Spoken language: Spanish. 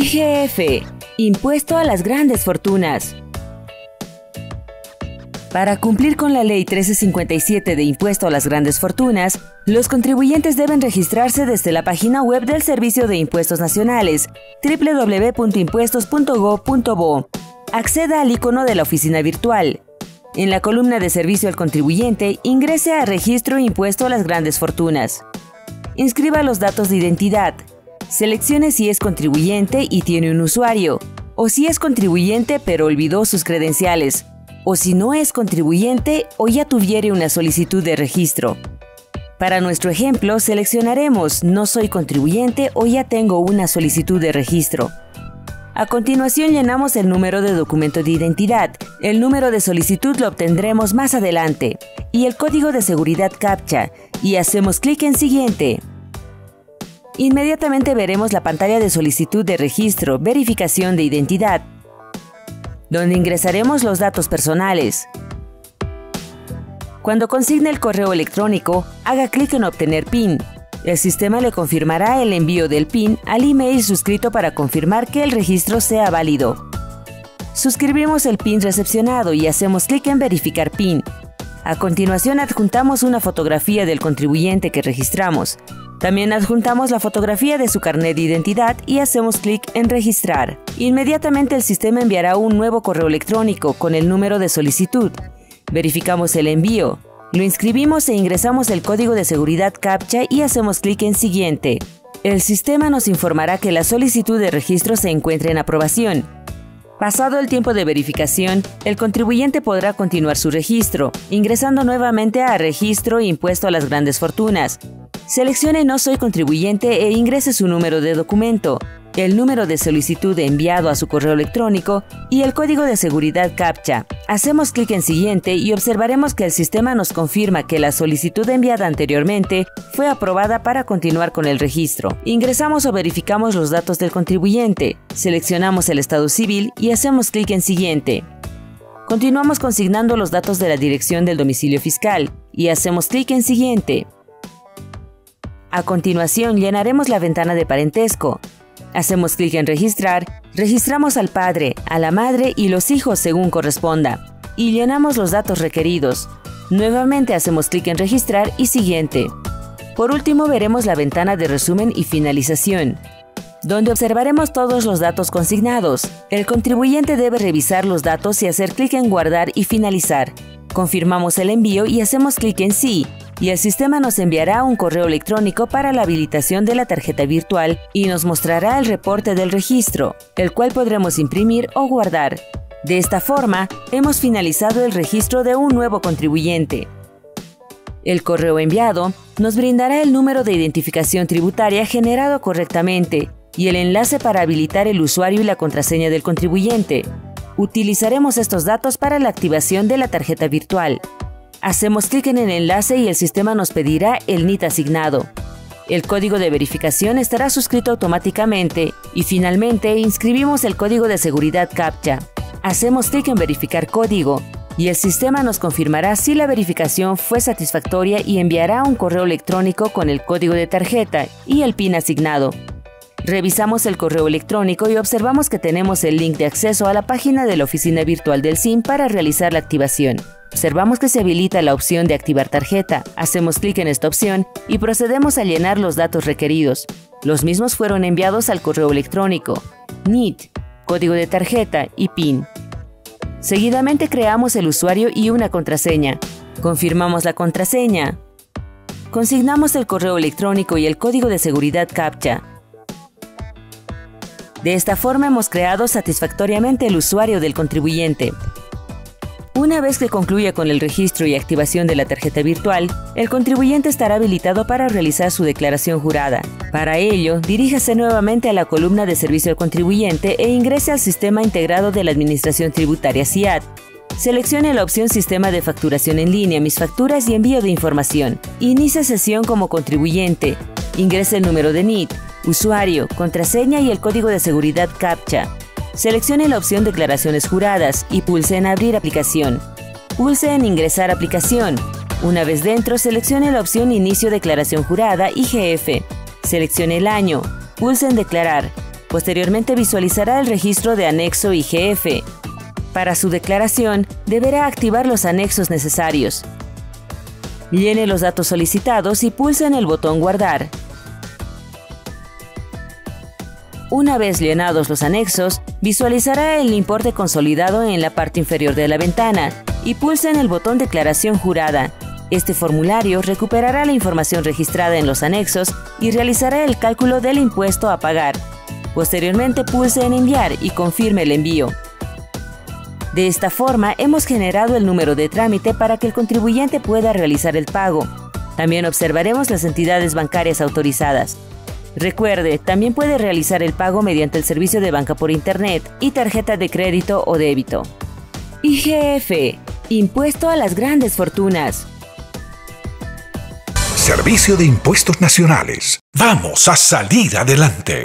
IGF, Impuesto a las Grandes Fortunas. Para cumplir con la Ley 1357 de Impuesto a las Grandes Fortunas, los contribuyentes deben registrarse desde la página web del Servicio de Impuestos Nacionales, www.impuestos.gov.bo. Acceda al icono de la oficina virtual. En la columna de Servicio al Contribuyente, ingrese a Registro Impuesto a las Grandes Fortunas. Inscriba los datos de identidad. Seleccione si es contribuyente y tiene un usuario, o si es contribuyente pero olvidó sus credenciales, o si no es contribuyente o ya tuviere una solicitud de registro. Para nuestro ejemplo, seleccionaremos No soy contribuyente o ya tengo una solicitud de registro. A continuación llenamos el número de documento de identidad. El número de solicitud lo obtendremos más adelante, y el código de seguridad CAPTCHA, y hacemos clic en Siguiente. Inmediatamente veremos la pantalla de solicitud de registro, verificación de identidad, donde ingresaremos los datos personales. Cuando consigne el correo electrónico, haga clic en Obtener PIN. El sistema le confirmará el envío del PIN al email suscrito para confirmar que el registro sea válido. Suscribimos el PIN recepcionado y hacemos clic en Verificar PIN. A continuación adjuntamos una fotografía del contribuyente que registramos. También adjuntamos la fotografía de su carnet de identidad y hacemos clic en Registrar. Inmediatamente el sistema enviará un nuevo correo electrónico con el número de solicitud. Verificamos el envío. Lo inscribimos e ingresamos el código de seguridad CAPTCHA y hacemos clic en Siguiente. El sistema nos informará que la solicitud de registro se encuentra en aprobación. Pasado el tiempo de verificación, el contribuyente podrá continuar su registro, ingresando nuevamente a Registro Impuesto a las Grandes Fortunas. Seleccione No soy contribuyente e ingrese su número de documento, el número de solicitud enviado a su correo electrónico y el código de seguridad CAPTCHA. Hacemos clic en Siguiente y observaremos que el sistema nos confirma que la solicitud enviada anteriormente fue aprobada para continuar con el registro. Ingresamos o verificamos los datos del contribuyente, seleccionamos el estado civil y hacemos clic en Siguiente. Continuamos consignando los datos de la dirección del domicilio fiscal y hacemos clic en Siguiente. A continuación llenaremos la ventana de parentesco. Hacemos clic en Registrar, registramos al padre, a la madre y los hijos según corresponda, y llenamos los datos requeridos. Nuevamente hacemos clic en Registrar y Siguiente. Por último veremos la ventana de Resumen y Finalización, donde observaremos todos los datos consignados. El contribuyente debe revisar los datos y hacer clic en Guardar y Finalizar. Confirmamos el envío y hacemos clic en Sí, y el sistema nos enviará un correo electrónico para la habilitación de la tarjeta virtual y nos mostrará el reporte del registro, el cual podremos imprimir o guardar. De esta forma, hemos finalizado el registro de un nuevo contribuyente. El correo enviado nos brindará el número de identificación tributaria generado correctamente y el enlace para habilitar el usuario y la contraseña del contribuyente. Utilizaremos estos datos para la activación de la tarjeta virtual. Hacemos clic en el enlace y el sistema nos pedirá el NIT asignado. El código de verificación estará suscrito automáticamente y finalmente inscribimos el código de seguridad CAPTCHA. Hacemos clic en Verificar código y el sistema nos confirmará si la verificación fue satisfactoria y enviará un correo electrónico con el código de tarjeta y el PIN asignado. Revisamos el correo electrónico y observamos que tenemos el link de acceso a la página de la oficina virtual del SIM para realizar la activación. Observamos que se habilita la opción de activar tarjeta. Hacemos clic en esta opción y procedemos a llenar los datos requeridos. Los mismos fueron enviados al correo electrónico, NIT, código de tarjeta y PIN. Seguidamente creamos el usuario y una contraseña. Confirmamos la contraseña. Consignamos el correo electrónico y el código de seguridad CAPTCHA. De esta forma hemos creado satisfactoriamente el usuario del contribuyente. Una vez que concluya con el registro y activación de la tarjeta virtual, el contribuyente estará habilitado para realizar su declaración jurada. Para ello, diríjase nuevamente a la columna de Servicio al Contribuyente e ingrese al Sistema Integrado de la Administración Tributaria SIAT. Seleccione la opción Sistema de Facturación en línea, Mis facturas y envío de información. Inicie sesión como contribuyente. Ingrese el número de NIT, usuario, contraseña y el código de seguridad CAPTCHA. Seleccione la opción Declaraciones juradas y pulse en Abrir aplicación. Pulse en Ingresar aplicación. Una vez dentro, seleccione la opción Inicio declaración jurada IGF. Seleccione el año. Pulse en Declarar. Posteriormente visualizará el registro de anexo IGF. Para su declaración, deberá activar los anexos necesarios. Llene los datos solicitados y pulse en el botón Guardar. Una vez llenados los anexos, visualizará el importe consolidado en la parte inferior de la ventana y pulse en el botón Declaración jurada. Este formulario recuperará la información registrada en los anexos y realizará el cálculo del impuesto a pagar. Posteriormente pulse en Enviar y confirme el envío. De esta forma, hemos generado el número de trámite para que el contribuyente pueda realizar el pago. También observaremos las entidades bancarias autorizadas. Recuerde, también puede realizar el pago mediante el servicio de banca por Internet y tarjeta de crédito o débito. IGF, Impuesto a las Grandes Fortunas. Servicio de Impuestos Nacionales. Vamos a salir adelante.